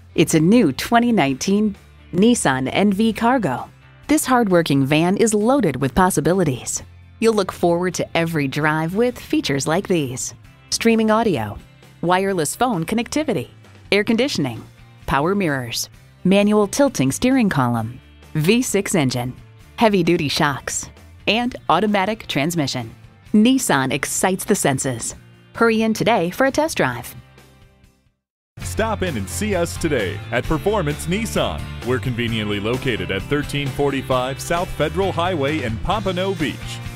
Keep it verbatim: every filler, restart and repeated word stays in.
It's a new twenty nineteen Nissan N V Cargo. This hardworking van is loaded with possibilities. You'll look forward to every drive with features like these: streaming audio, wireless phone connectivity, air conditioning, power mirrors, manual tilting steering column, V six engine, heavy-duty shocks, and automatic transmission. Nissan excites the senses. Hurry in today for a test drive. Stop in and see us today at Performance Nissan. We're conveniently located at thirteen forty-five South Federal Highway in Pompano Beach.